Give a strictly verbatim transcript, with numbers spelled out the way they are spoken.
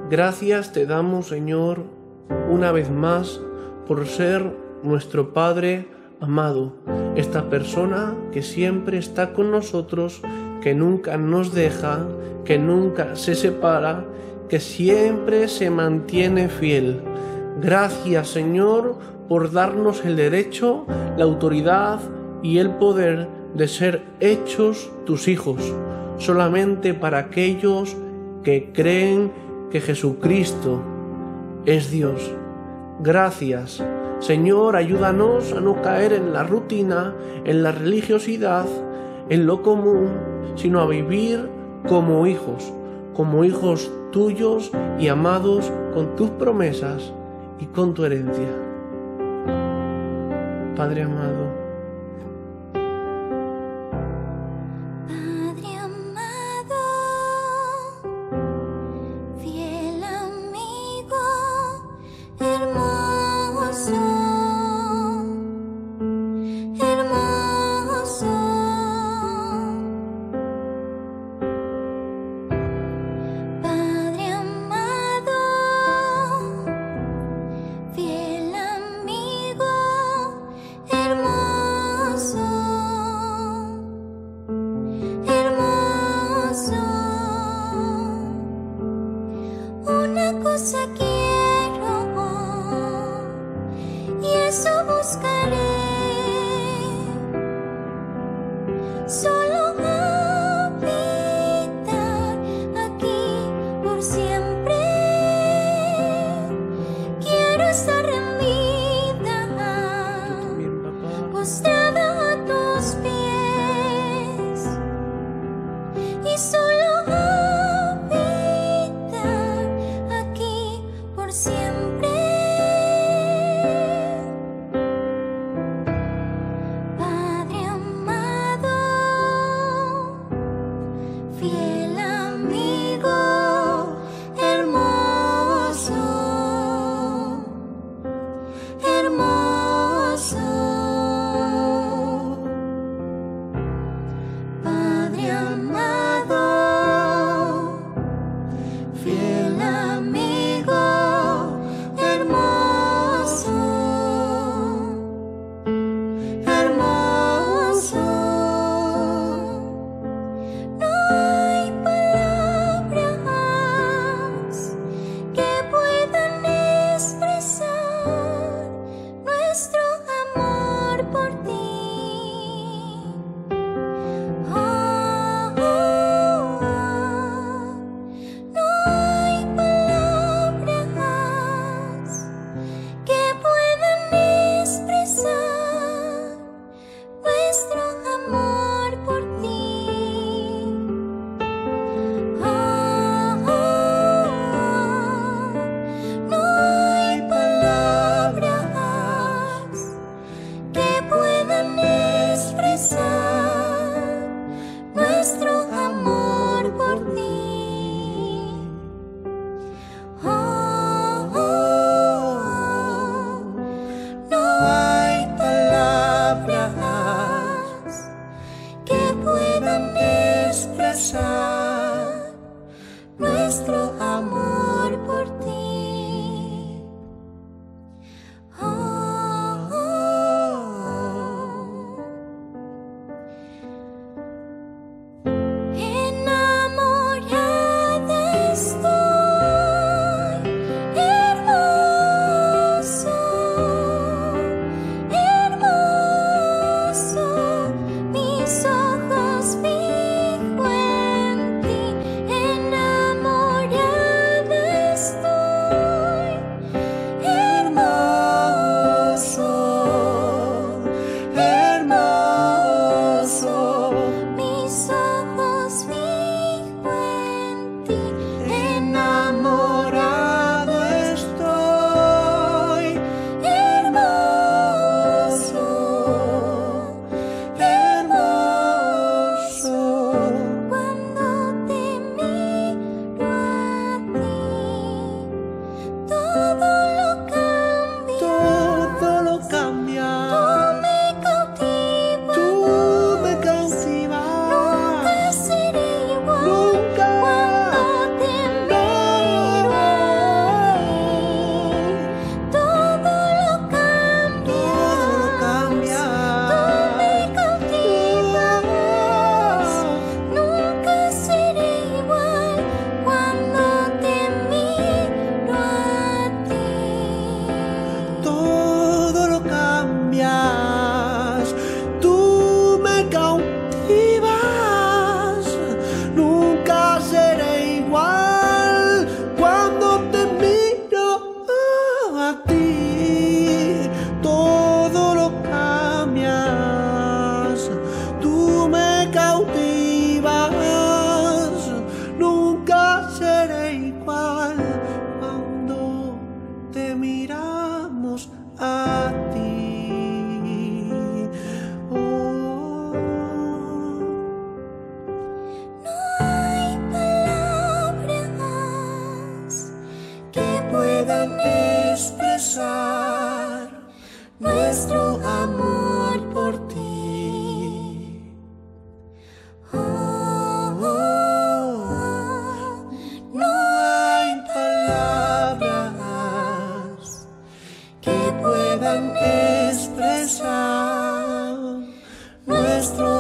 Gracias te damos, Señor, una vez más por ser nuestro Padre amado, esta persona que siempre está con nosotros, que nunca nos deja, que nunca se separa, que siempre se mantiene fiel. Gracias, Señor, por darnos el derecho, la autoridad y el poder de ser hechos tus hijos, solamente para aquellos que creen que Jesucristo es Dios. Gracias, Señor, ayúdanos a no caer en la rutina, en la religiosidad, en lo común, sino a vivir como hijos, como hijos tuyos y amados con tus promesas y con tu herencia. Padre amado, No hay puedan expresar nuestro